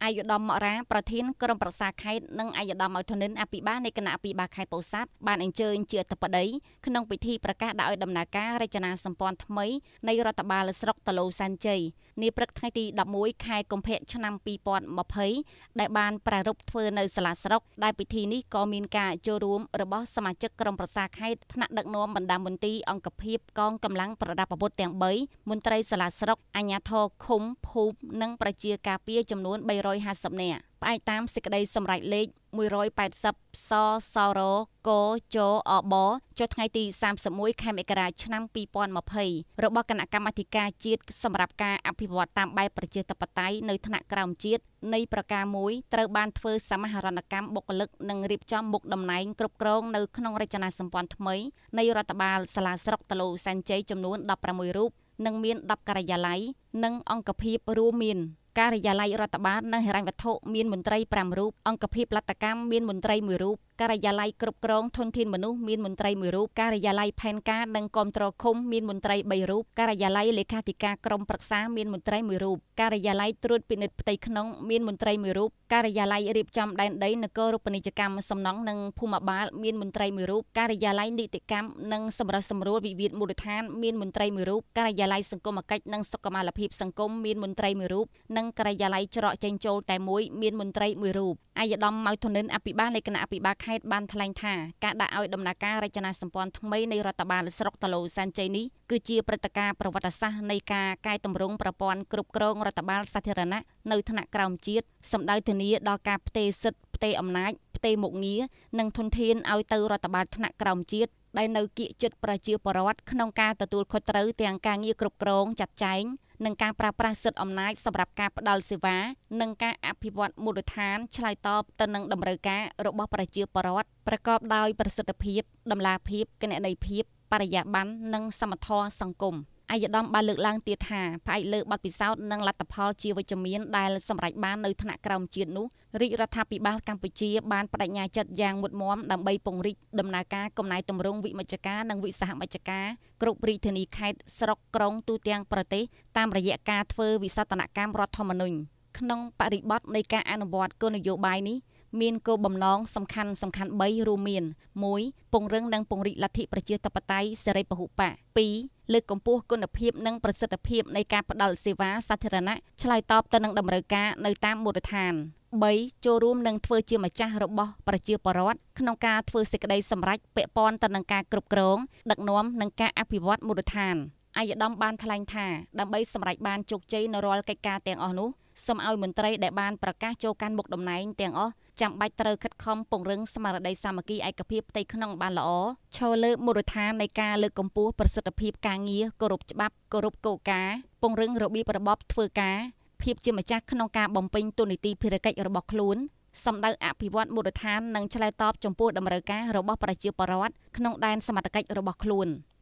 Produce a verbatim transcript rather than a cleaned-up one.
អាយុធមមរាប្រធានក្រុមប្រឹក្សាខេត្តនិងអាយុធមអធនិនអភិបាលនៃគណៈអភិបាលខេត្តពោធិ៍សាត់បានអញ្ជើញជាអធិបតីក្នុងពិធីប្រកាសដាក់ឲ្យដំណើរការរចនាសម្ព័ន្ធថ្មីនៃរដ្ឋបាលស្រុកតឡូសាន់ជ័យនាព្រឹកថ្ងៃទីដប់មួយខែកុម្ភៈឆ្នាំពីរពាន់ម្ភៃដែលបានប្រារព្ធធ្វើនៅសាលាស្រុកដែលពិធីនេះក៏មានការចូលរួមរបស់សមាជិកក្រុមប្រឹក្សាខេត្តថ្នាក់ដឹកនាំបណ្ដាមន្ទីរអង្គភាពកងកម្លាំងប្រដាប់អាវុធទាំងបីមន្ត្រីសាលាស្រុកអាជ្ញាធរឃុំភូមិនិងប្រជាការពារចំនួនបីរយហាសិបនាក់ផ្អែកតាមសេចក្តីសម្រេចលេខមួយរយแปดสิบសសរកចអបចុះថ្ងៃទីសាមសិបមួយខែមករាឆ្នាំពីរពាន់ម្ភៃរបស់គណៈកម្មាធិការជាតិសម្រាប់ការអភិវឌ្ឍតាមបែបប្រជាធិបតេយ្យនៅថ្នាក់ក្រោមជាតិនៃប្រការមួយត្រូវបានធ្វើសមាហរណកម្មបុគ្គលិកនិងរៀបចំមុខតំណែងគ្រប់គ្រងនៅក្នុងរចនាសម្ព័ន្ធថ្មីនៃរដ្ឋបាលសាលាស្រុកតឡូសាន់ជ័យចំនួនដប់ប្រាំមួយរូបនិងមានដប់ការិយាល័យនិងអង្គភាពរួមមានការិយាល័យរដ្ឋបាលនិងហិរញ្ញវត្ថុមានមន្ត្រីប្រាំរូបអង្គភាពលទ្ធកម្មមានមន្ត្រីមួយរូបការិយាល័យគ្រប់គ្រងធនធានមនុស្សមានមន្ត្រីមួយរូបការិយាល័យផែនការនិងគាំទ្រឃុំមានមន្ត្រីបីរូបការិយាល័យលេខាធិការក្រុមប្រឹក្សាមានមន្ត្រីមួយរូបការិយាល័យត្រួតពិនិត្យផ្ទៃក្នុងមានមន្ត្រីមួយរូបការិយាល័យរៀបចំដែនដីនគររូបនីយកម្មសំណង់និងភូមិបាលមានមន្ត្រីមួយរូបការិយាល័យនីតិកម្មនិងសម្រាប់សម្រួលវិវាទមូលដ្ឋានមានមន្ត្រីមួយរូបការិយាល័យសង្គមគិច្ចនិងសុខុមាលភាពសង្គមមានមន្ត្រីមួយរូបនិងការិយាល័យច្រកចេញចូលតែមួយមានមន្ត្រីមួយរូបអាយដាមម៉ៅធនិនអភិបាលនៃគណៈអភិបាលខេត្តបានថ្លែងថាការដាក់ឲ្យដំណើរការរចនាសម្ព័ន្ធថ្មីនៃរដ្ឋបាលស្រុកតឡូសាន់ជ័យនេះគឺជាព្រឹត្តិការណ៍ប្រវត្តិសាស្ត្រនៃការកែតម្រង់ប្រព័ន្ធគ្រប់គ្រងរដ្ឋបាលសាធារណៈនៅថ្នាក់ក្រោមជាតិសម្ដៅធានាដល់ការផ្ទេរសិទ្ធិផ្ទេរអំណាចផ្ទេរមុខងារនិងធនធានឲ្យទៅរដ្ឋបាលថ្នាក់ក្រោមជាតិដែលនៅគៀកចិត្តប្រជាពលរដ្ឋក្នុងការទទួលខុសត្រូវទាំងការងារគ្រប់គ្រងចាត់ចែងនិងការប្រើប្រាស់សិទ្ធិអំណាចសម្រាប់ការផ្តល់សេវានិងការអភិវឌ្ឍមូលដ្ឋានឆ្លើយតបទៅនឹងតម្រូវការរបស់ប្រជាពលរដ្ឋប្រកបដោយប្រសិទ្ធភាពតម្លាភាពគណនេយ្យភាពបរិយាបន្ននិងសមធម៌សង្គមអាយដាមបានលើកឡើងទៀតថាផ្អែកលើបទពិសោធន៍និងលទ្ធផលជាវិជ្ជមានដែលសម្រេចបាននៅថ្នាក់ក្រោមជាតិនោះរាជរដ្ឋាភិបាលកម្ពុជាបានបដិញ្ញាចិត្តយ៉ាងមុតមាំដើម្បីពង្រីកដំណើរការកំណែទម្រង់វិមជ្ឈការនិងវិសហមជ្ឈការគ្រប់រាជធានីខេត្តស្រុកក្រុងទូទាំងប្រទេសតាមរយៈការធ្វើវិសោធនកម្មរដ្ឋធម្មនុញ្ញក្នុងបរិបទនៃការអនុវត្តគោលនយោបាយនេះមានគោលបំណងសំខាន់សំខាន់បីរួមមានមួយពង្រឹងនិងពង្រីកលទ្ធិប្រជាធិបតេយ្យសេរីពហុបកពីរលើកកម្ពស់គុណភាពនិងប្រសិទ្ធភាពនៃការផ្តល់សេវាសាធារណៈឆ្លើយតបទៅនឹងតម្រូវការនៅតាមមូលដ្ឋានបីចូលរួមនិងធ្វើជាម្ចាស់របស់ប្រជាពលរដ្ឋក្នុងការធ្វើសេចក្តីសម្រេចពាក់ព័ន្ធទៅនឹងការគ្រប់គ្រងដឹកនាំនិងការអភិវឌ្ឍមូលដ្ឋានអាយដាមបានថ្លែងថាដើម្បីសម្រេចបានជោគជ័យនៅរាល់កិច្ចការទាំងអស់នោះសូមឲ្យមន្ត្រីដែលបានប្រកាសចូលកាន់មុខតំណែងទាំងអស់ចាំបាច់ត្រូវខិតខំពង្រឹងស្មារតីសាមគ្គីឯកភាពផ្ទៃក្នុងបានល្អឈរលើមូលដ្ឋាននៃការលើកកម្ពស់ប្រសិទ្ធភាពការងារគោរពច្បាប់គោរពគោលការណ៍ពង្រឹងរបៀបរបបធ្វើការភាពជាម្ចាស់ក្នុងការបំពេញតួនាទីភារកិច្ចរបស់ខ្លួនសម្ដៅអភិវឌ្ឍមូលដ្ឋាននិងឆ្លើយតបចំពោះតម្រូវការរបស់ប្រជាពលរដ្ឋក្នុងដែនសមត្ថកិច្ចរបស់ខ្លួន